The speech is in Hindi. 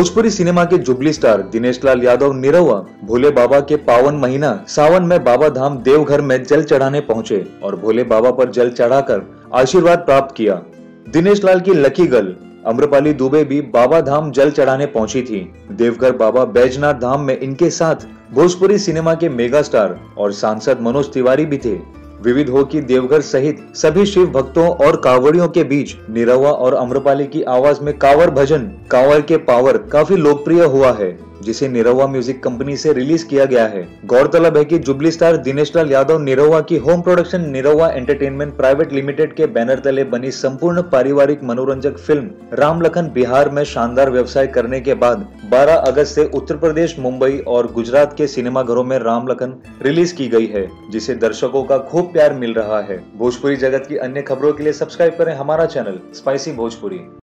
भोजपुरी सिनेमा के जुबली स्टार दिनेश लाल यादव निरहुआ भोले बाबा के पावन महीना सावन में बाबा धाम देवघर में जल चढ़ाने पहुंचे और भोले बाबा पर जल चढ़ाकर आशीर्वाद प्राप्त किया। दिनेश लाल की लकी गर्ल अम्रपाली दुबे भी बाबा धाम जल चढ़ाने पहुंची थी। देवघर बाबा बैजनाथ धाम में इनके साथ भोजपुरी सिनेमा के मेगा स्टार और सांसद मनोज तिवारी भी थे। विविध हो कि देवघर सहित सभी शिव भक्तों और कांवड़ियों के बीच निरहुआ और अम्रपाली की आवाज में कांवर भजन कांवर के पावर काफी लोकप्रिय हुआ है, जिसे निरहुआ म्यूजिक कंपनी से रिलीज किया गया है। गौरतलब है कि जुबली स्टार दिनेश लाल यादव निरहुआ की home production Nirahua entertainment private limited के बैनर तले बनी संपूर्ण पारिवारिक मनोरंजक फिल्म राम लखन बिहार में शानदार व्यवसाय करने के बाद 12 अगस्त से उत्तर प्रदेश, मुंबई और गुजरात के सिनेमाघरों में राम लखन रिलीज की गई है, जिसे दर्शकों का खूब प्यार मिल रहा है। भोजपुरी जगत की अन्य खबरों के लिए सब्सक्राइब करें हमारा चैनल स्पाइसी भोजपुरी।